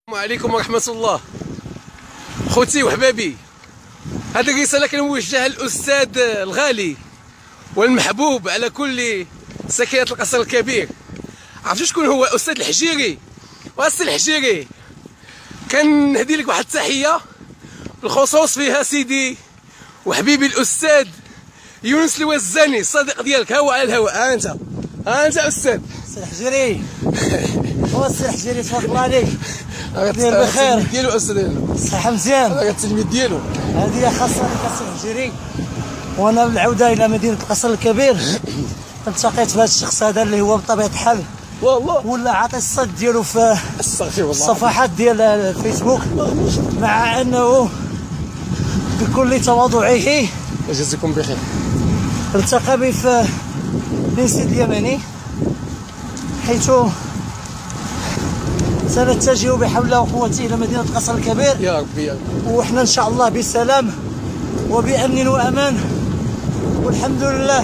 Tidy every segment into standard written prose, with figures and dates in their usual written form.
السلام عليكم ورحمة الله. خوتي وحبابي، هذه الرسالة كنوجهها للأستاذ الغالي والمحبوب على كل ساكنة القصر الكبير. عرفتوا شكون هو؟ أستاذ الحجيري. وأستاذ الحجيري كنهدي لك واحد التحية بالخصوص فيها سيدي وحبيبي الأستاذ يونس الوزاني الصديق ديالك. ها هو على الهواء. ها أنت أستاذ الحجيري. هو السي الحجيري تبارك الله عليك. داير بخير ديالو أستاذ، الصحة مزيان. هذا التلميذ ديالو. هذه خاصة لك السي الحجيري. وأنا بالعودة إلى مدينة القصر الكبير التقيت بهذا الشخص هذا اللي هو بطبيعة الحال والله ولا عاطي الصد ديالو في استغفر الله الصفحات ديال الفيسبوك، مع أنه بكل تواضعه يجزيكم بخير التقى بي في نيسيد اليمني، حيث سنتجه بحول الله وقوته الى مدينه القصر الكبير. يا ربي يا رب، وحنا ان شاء الله بسلام وبامن وامان والحمد لله.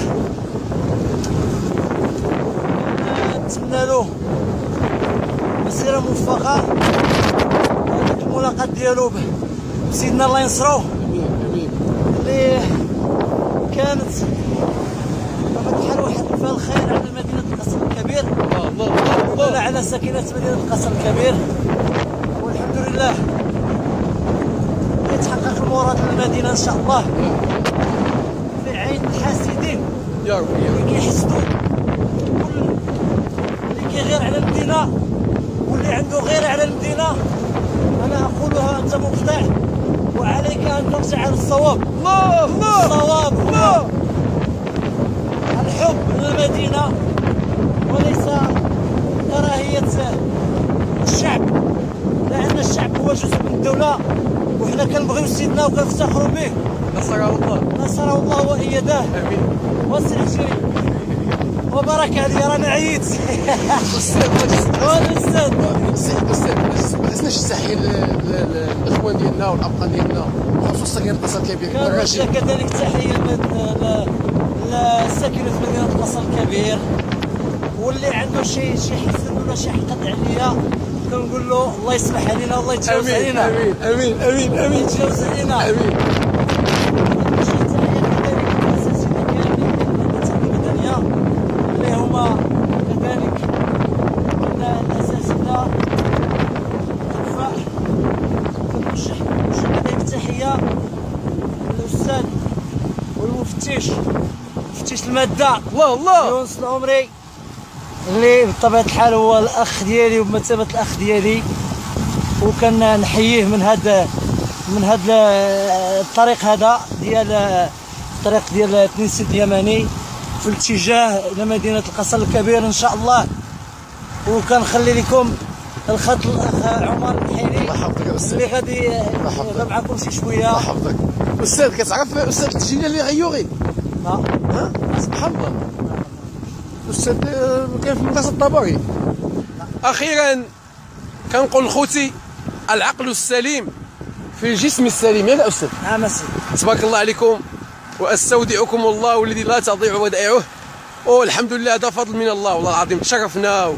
نتمنى له مسيره موفقه. هذيك الملاقات ديالو بسيدنا الله ينصرو اللي كانت بحال واحد فيها الخير على مدينه القصر الكبير. الله على ساكنه مدينه القصر الكبير، والحمد لله يتحقق المراد للمدينه ان شاء الله في عين الحاسدين يا ربي اللي كيحسدوا اللي كيغير على المدينه واللي عنده غيره على المدينه. انا اقولها انت مخطئ وعليك ان ترجع على الصواب. الصواب هو الحب للمدينه وليس كراهيه الشعب، لان الشعب هو جزء من الدوله وحنا كنبغيو سيدنا وكنفتخروا به. نصره الله وايده. امين. والسي الحجيري وبارك عليا، راني عييت. استاذ بغيتناش تحيي الاخوان ديالنا والابقان ديالنا وخصوصا ساكنه القصر الكبير. كنوجه كذلك تحيه لساكنه مدينه القصر الكبير، واللي عنده شي حسد ولا شي حقد عليا كنقول له الله يسمح علينا والله يتجاوز علينا. امين امين امين امين يتجاوز علينا. امين. اللي هما كذلك الاساتذه الوفاء. كنوجه هذه التحيه للاستاذ مفتش الماده الله يونس العمري، اللي بطبيعه الحال هو الاخ ديالي وبمثابه الاخ ديالي، وكان نحييه من هذا الطريق هذا ديال الطريق ديال تنسيد اليمني في الاتجاه الى مدينه القصر الكبير ان شاء الله. وكنخلي لكم الخط الاخ عمر الحيري الله يحفظك يا استاذ اللي غادي يهضر معكم شي شويه. الله يحفظك استاذ. كتعرف استاذ التسجيل اللي غيوري؟ ها سبحان الله. استاذ كاين في مدرسه الطبري. اخيرا كنقول لخوتي العقل السليم في الجسم السليم. يا استاذ. نعم سيدي. تبارك الله عليكم واستودعكم الله والذي لا تضيع ودائعه. والحمد لله هذا فضل من الله والله العظيم. تشرفنا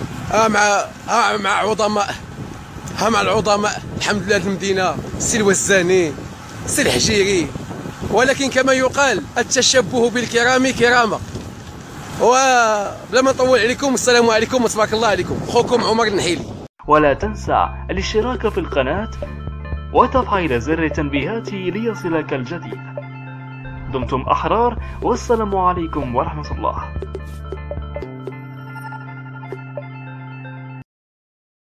مع عظماء، مع العظماء الحمد لله المدينه، السي الوزاني، السي الحجيري. ولكن كما يقال التشبه بالكرام كرامه. وبلا ما نطول عليكم، السلام عليكم وتبارك الله عليكم. اخوكم عمر النحيلي. ولا تنسى الاشتراك في القناة وتفعيل زر التنبيهات ليصلك الجديد. دمتم أحرار، والسلام عليكم ورحمة الله.